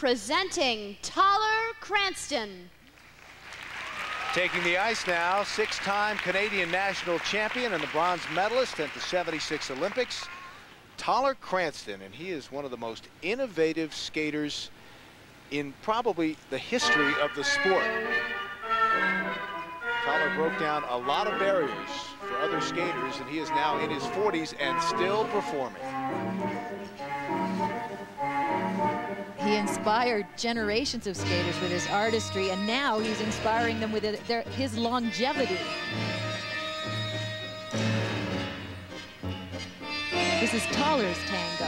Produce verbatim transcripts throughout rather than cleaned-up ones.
presenting Tyler Cranston. Taking the ice now, six-time Canadian national champion and the bronze medalist at the seventy-six Olympics, Tyler Cranston, and he is one of the most innovative skaters in probably the history of the sport. Tyler broke down a lot of barriers for other skaters, and he is now in his forties and still performing. He inspired generations of skaters with his artistry, and now he's inspiring them with their, his longevity. This is Tyler's tango.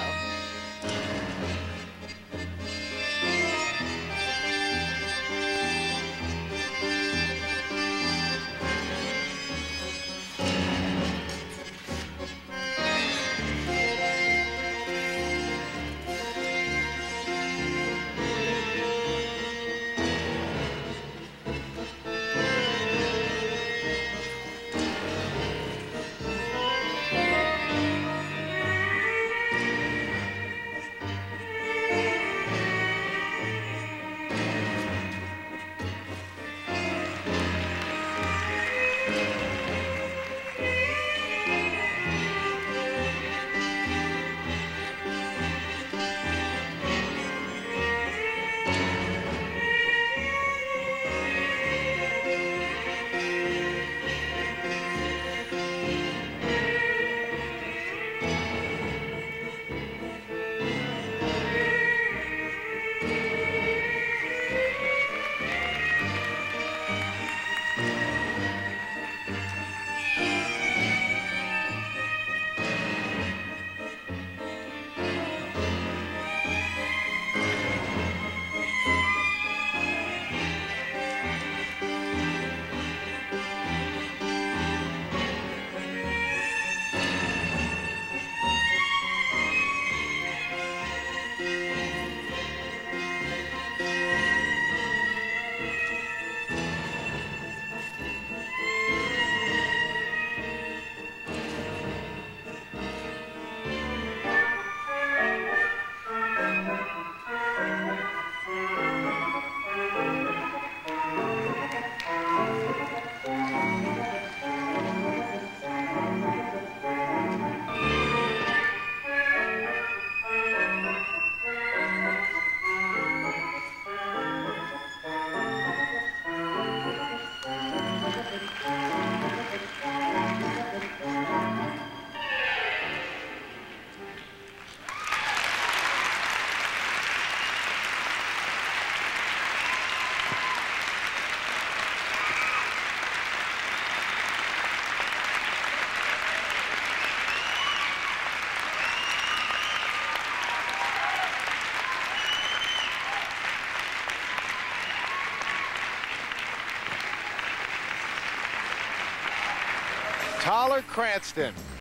Tyler Cranston.